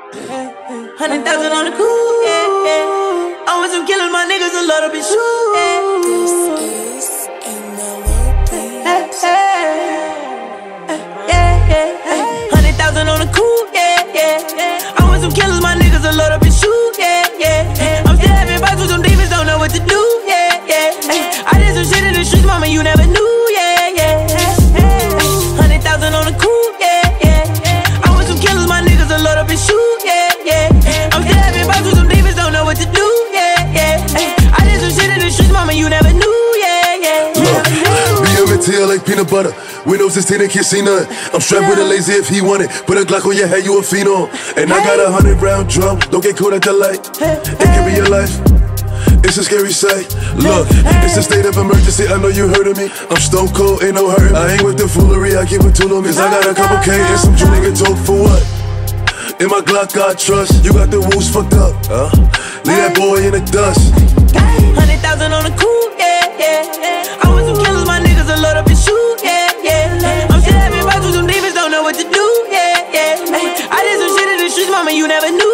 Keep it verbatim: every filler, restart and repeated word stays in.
Hundred thousand on the coupe, yeah, yeah. I want some killers, my niggas a little bit shoot, yeah. This is Ingram. Yeah, yeah. Hundred thousand on the coupe, yeah, yeah. I want some killers, my niggas a little bit shoot, yeah, yeah. I'm still having fights with some demons, don't know what to do, yeah, yeah. I did some shit in the streets, mama, you never knew, yeah, yeah. Hundred thousand on the coupe, yeah, yeah. I want some killers, my niggas a little bit shoot, yeah, yeah. I'm still having fights with some demons, don't know what to do, yeah, yeah. I did some shit in the streets, mama, you never knew, yeah, yeah. Look, B M and tail like peanut butter. Windows is tinted, can't see none. I'm strapped with a lazy if he want it. Put a Glock on your head, you a phenom. And I got a hundred round drum. Don't get caught at the light. It can be your life. It's a scary sight. Look, it's a state of emergency. I know you heard of me. I'm stone cold, ain't no hurt. I ain't with the foolery. I keep it too long, cause I got a couple K and some true nigga talk for what? In my Glock, I trust. You got the woos fucked up. Uh, leave that boy in the dust. Hundred thousand on the coupe, yeah, yeah. I want some killers, my niggas a little bit shoot, yeah, yeah. I'm still having fights with some demons, don't know what to do, yeah, yeah. I did some shit in the streets, mama, you never knew.